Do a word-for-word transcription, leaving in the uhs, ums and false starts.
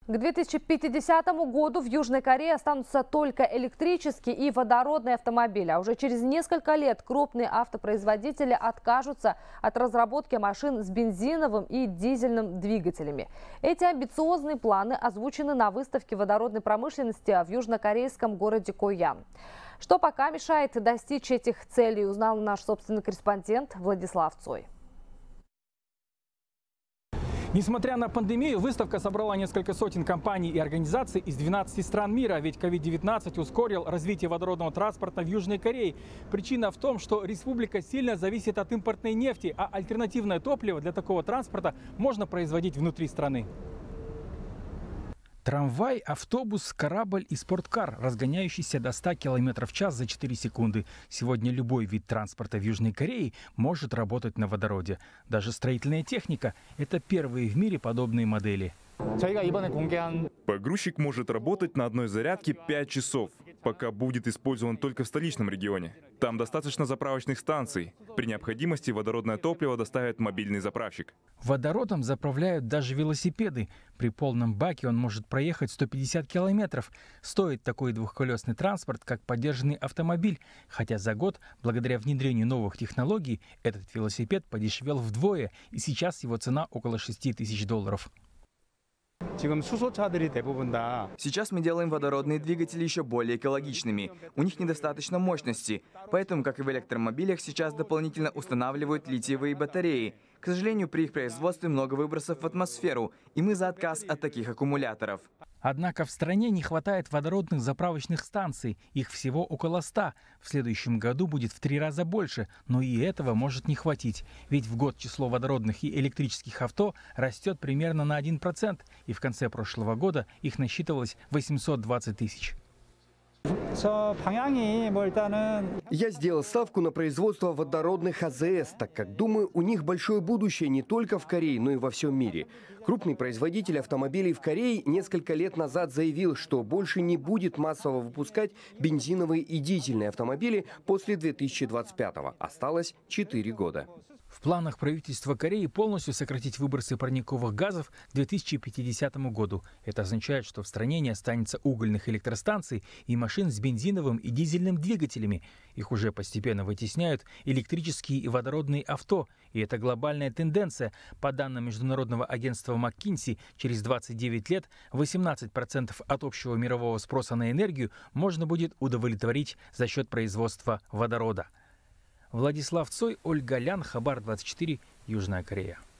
К две тысячи пятидесятому году в Южной Корее останутся только электрические и водородные автомобили. А уже через несколько лет крупные автопроизводители откажутся от разработки машин с бензиновым и дизельным двигателями. Эти амбициозные планы озвучены на выставке водородной промышленности в южнокорейском городе Коян. Что пока мешает достичь этих целей, узнал наш собственный корреспондент Владислав Цой. Несмотря на пандемию, выставка собрала несколько сотен компаний и организаций из двенадцати стран мира, ведь ковид девятнадцать ускорил развитие водородного транспорта в Южной Корее. Причина в том, что республика сильно зависит от импортной нефти, а альтернативное топливо для такого транспорта можно производить внутри страны. Трамвай, автобус, корабль и спорткар, разгоняющийся до ста километров в час за четыре секунды. Сегодня любой вид транспорта в Южной Корее может работать на водороде. Даже строительная техника – это первые в мире подобные модели. Погрузчик может работать на одной зарядке пять часов, пока будет использован только в столичном регионе. Там достаточно заправочных станций. При необходимости водородное топливо доставит мобильный заправщик. Водородом заправляют даже велосипеды. При полном баке он может проехать сто пятьдесят километров. Стоит такой двухколесный транспорт, как подержанный автомобиль. Хотя за год, благодаря внедрению новых технологий, этот велосипед подешевел вдвое, и сейчас его цена около шести тысяч долларов. Сейчас мы делаем водородные двигатели еще более экологичными. У них недостаточно мощности. Поэтому, как и в электромобилях, сейчас дополнительно устанавливают литиевые батареи. К сожалению, при их производстве много выбросов в атмосферу, и мы за отказ от таких аккумуляторов. Однако в стране не хватает водородных заправочных станций. Их всего около ста. В следующем году будет в три раза больше, но и этого может не хватить. Ведь в год число водородных и электрических авто растет примерно на один процент. И в конце прошлого года их насчитывалось восемьсот двадцать тысяч. Я сделал ставку на производство водородных А З С, так как думаю, у них большое будущее не только в Корее, но и во всем мире. Крупный производитель автомобилей в Корее несколько лет назад заявил, что больше не будет массово выпускать бензиновые и дизельные автомобили после две тысячи двадцать пятого. Осталось четыре года. В планах правительства Кореи полностью сократить выбросы парниковых газов к две тысячи пятидесятому году. Это означает, что в стране не останется угольных электростанций и машин с бензиновым и дизельным двигателями. Их уже постепенно вытесняют электрические и водородные авто. И это глобальная тенденция. По данным Международного агентства МакКинси, через двадцать девять лет восемнадцать процентов от общего мирового спроса на энергию можно будет удовлетворить за счет производства водорода. Владислав Цой, Ольга Лян, Хабар двадцать четыре, Южная Корея.